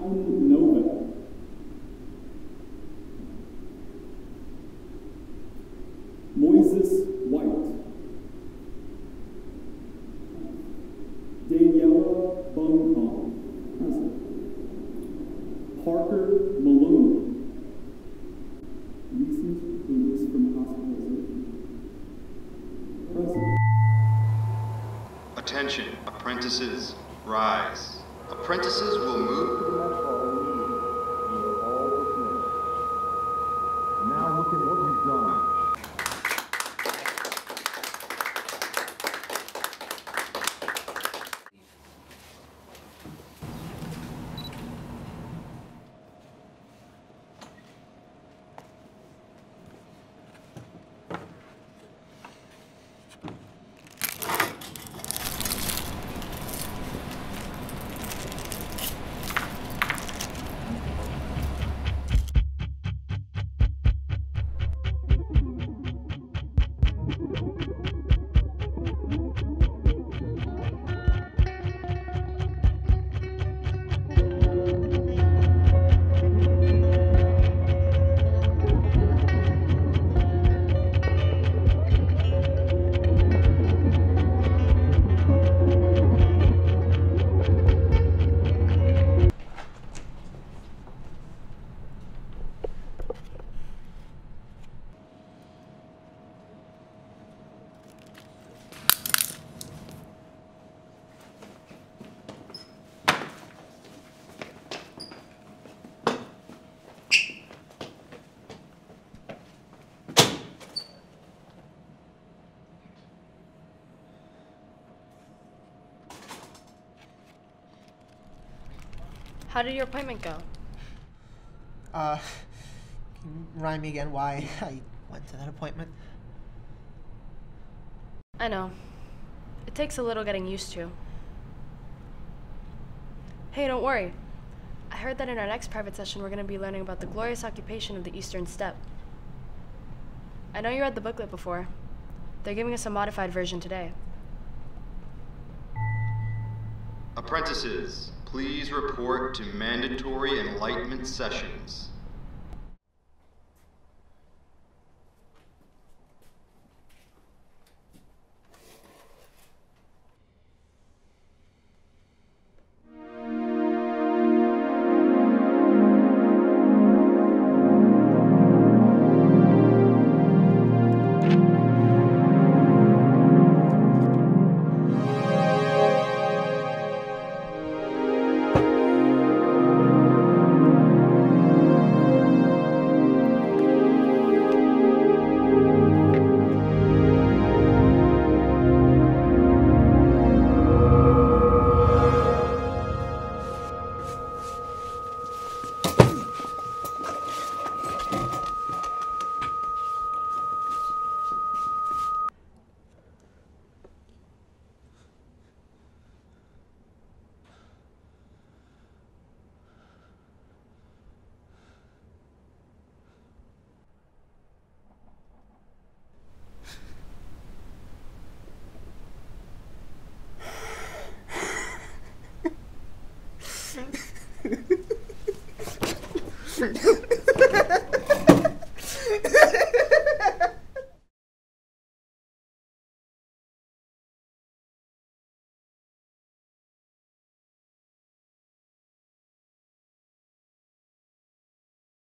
Malone. Recent release from hospitalization. Present. Attention, apprentices, rise. Apprentices will move. Now look at what you've done. How did your appointment go? Can you remind me again why I went to that appointment? I know. It takes a little getting used to. Hey, don't worry. I heard that in our next private session we're going to be learning about the glorious occupation of the Eastern Steppe. I know you read the booklet before. They're giving us a modified version today. Apprentices, please report to mandatory enlightenment sessions. No.